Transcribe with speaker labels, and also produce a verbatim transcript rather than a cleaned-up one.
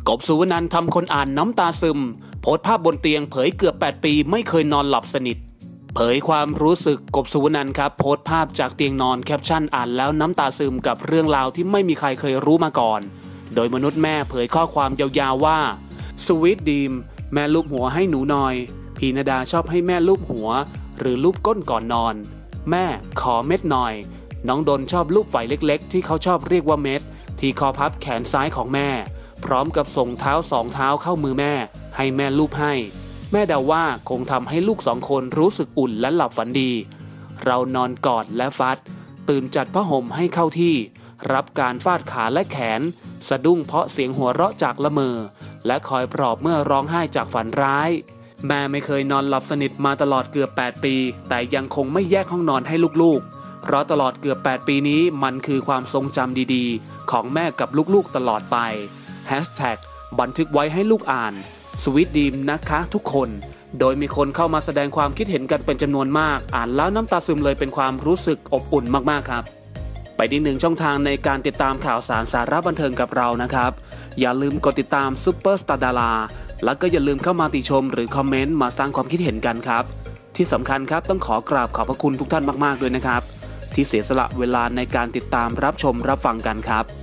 Speaker 1: กบสุวรรณทำคนอ่านน้ำตาซึมโพสต์ภาพบนเตียงเผยเกือบแปดปีไม่เคยนอนหลับสนิทเผยความรู้สึกกบสุวรรณครับโพสต์ภาพจากเตียงนอนแคปชั่นอ่านแล้วน้ำตาซึมกับเรื่องราวที่ไม่มีใครเคยรู้มาก่อนโดยมนุษย์แม่เผยข้อความยาวๆว่าสวีทดีมแม่ลูบหัวให้หนูหน่อยพีนดาชอบให้แม่ลูบหัวหรือลูบก้นก่อนนอนแม่ขอเม็ดหน่อยน้องดนชอบลูบไฝเล็กๆที่เขาชอบเรียกว่าเม็ดที่คอพับแขนซ้ายของแม่พร้อมกับส่งเท้าสองเท้าเข้ามือแม่ให้แม่ลูบให้แม่เดาว่าคงทำให้ลูกสองคนรู้สึกอุ่นและหลับฝันดีเรานอนกอดและฟัดตื่นจัดผ้าห่มให้เข้าที่รับการฟาดขาและแขนสะดุ้งเพราะเสียงหัวเราะจากละเมอและคอยปลอบเมื่อร้องไห้จากฝันร้ายแม่ไม่เคยนอนหลับสนิทมาตลอดเกือบแปดปีแต่ยังคงไม่แยกห้องนอนให้ลูกๆเพราะตลอดเกือบแปดปีนี้มันคือความทรงจำดีๆของแม่กับลูกๆตลอดไปแฮชแท็กบันทึกไว้ให้ลูกอ่านสวีทดีมนะคะทุกคนโดยมีคนเข้ามาแสดงความคิดเห็นกันเป็นจำนวนมากอ่านแล้วน้ำตาซึมเลยเป็นความรู้สึกอบอุ่นมากๆครับไปที่หนึ่งช่องทางในการติดตามข่าวสารสาระบันเทิงกับเรานะครับอย่าลืมกดติดตามซุปเปอร์สตาร์ดาราแล้วก็อย่าลืมเข้ามาติชมหรือคอมเมนต์มาสร้างความคิดเห็นกันครับที่สำคัญครับต้องขอกราบขอบพระคุณทุกท่านมากๆด้วยนะครับที่เสียสละเวลาในการติดตามรับชมรับฟังกันครับ